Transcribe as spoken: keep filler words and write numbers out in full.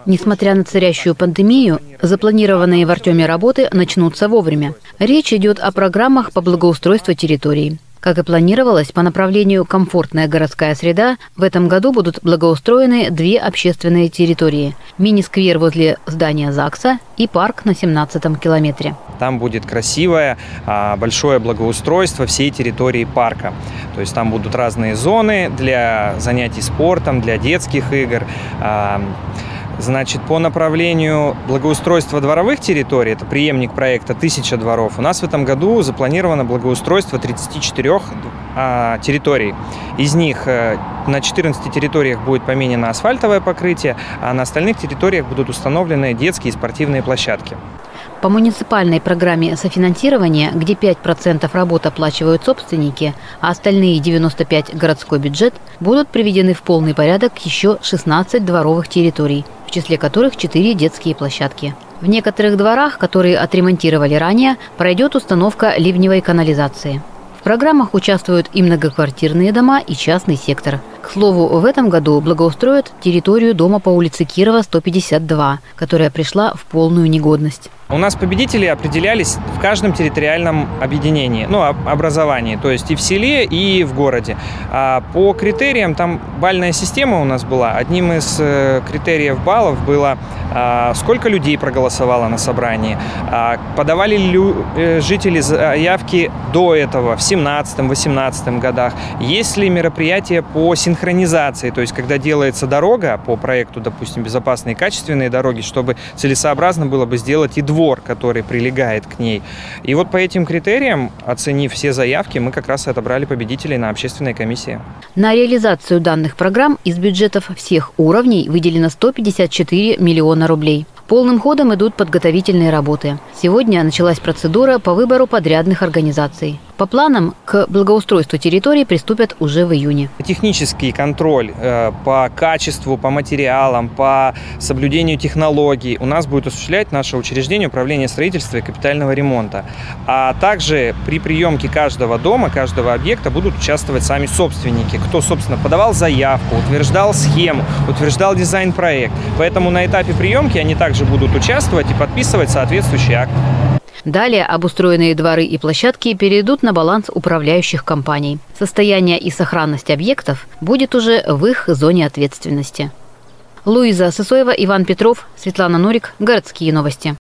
Несмотря на царящую пандемию, запланированные в Артеме работы начнутся вовремя. Речь идет о программах по благоустройству территорий. Как и планировалось, по направлению «Комфортная городская среда» в этом году будут благоустроены две общественные территории – мини-сквер возле здания ЗАГСа и парк на семнадцатом километре. Там будет красивое, большое благоустройство всей территории парка. То есть там будут разные зоны для занятий спортом, для детских игр. Значит, по направлению благоустройства дворовых территорий, это преемник проекта «Тысяча дворов», у нас в этом году запланировано благоустройство тридцати четырёх а, территорий. Из них а, на четырнадцати территориях будет поменено асфальтовое покрытие, а на остальных территориях будут установлены детские и спортивные площадки. По муниципальной программе софинансирования, где пять процентов работ оплачивают собственники, а остальные девяносто пять процентов городской бюджет, будут приведены в полный порядок еще шестнадцать дворовых территорий, в числе которых четыре детские площадки. В некоторых дворах, которые отремонтировали ранее, пройдет установка ливневой канализации. В программах участвуют и многоквартирные дома, и частный сектор. К слову, в этом году благоустроят территорию дома по улице Кирова, сто пятьдесят два, которая пришла в полную негодность. У нас победители определялись в каждом территориальном объединении, ну, образовании, то есть и в селе, и в городе. А по критериям, там бальная система у нас была. Одним из критериев баллов было, сколько людей проголосовало на собрании, подавали ли жители заявки до этого, в семнадцатом-восемнадцатом годах, есть ли мероприятия по синхронизации, то есть когда делается дорога по проекту, допустим, безопасные и качественные дороги, чтобы целесообразно было бы сделать и двор, который прилегает к ней. И вот по этим критериям, оценив все заявки, мы как раз и отобрали победителей на общественной комиссии. На реализацию данных программ из бюджетов всех уровней выделено сто пятьдесят четыре миллиона рублей. Полным ходом идут подготовительные работы. Сегодня началась процедура по выбору подрядных организаций. По планам, к благоустройству территорий приступят уже в июне. Технический контроль э, по качеству, по материалам, по соблюдению технологий у нас будет осуществлять наше учреждение управления строительства и капитального ремонта. А также при приемке каждого дома, каждого объекта будут участвовать сами собственники, кто, собственно, подавал заявку, утверждал схему, утверждал дизайн-проект. Поэтому на этапе приемки они также будут участвовать и подписывать соответствующий акт. Далее обустроенные дворы и площадки перейдут на баланс управляющих компаний. Состояние и сохранность объектов будет уже в их зоне ответственности. Луиза Сысоева, Иван Петров, Светлана Нурик. Городские новости.